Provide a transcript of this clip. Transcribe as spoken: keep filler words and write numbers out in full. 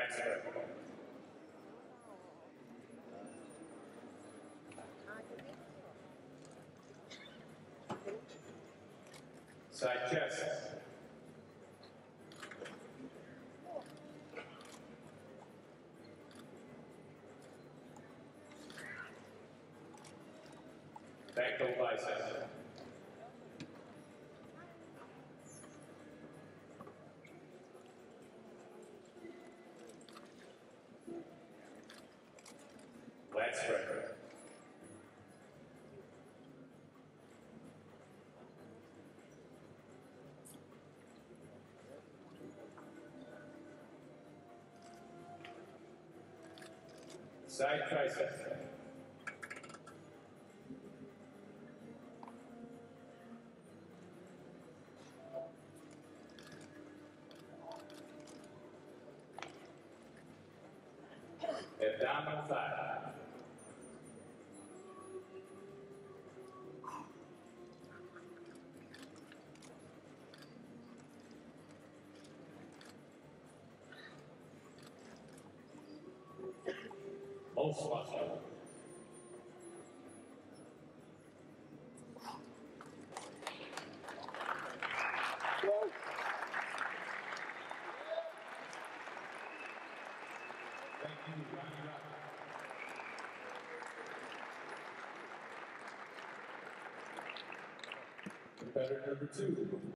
Wax grip. Side chest. Back toe bicep. Lat spread. Side tricep. Abdominal thigh. Most muscle. Thank you, Ronny. Competitor number two.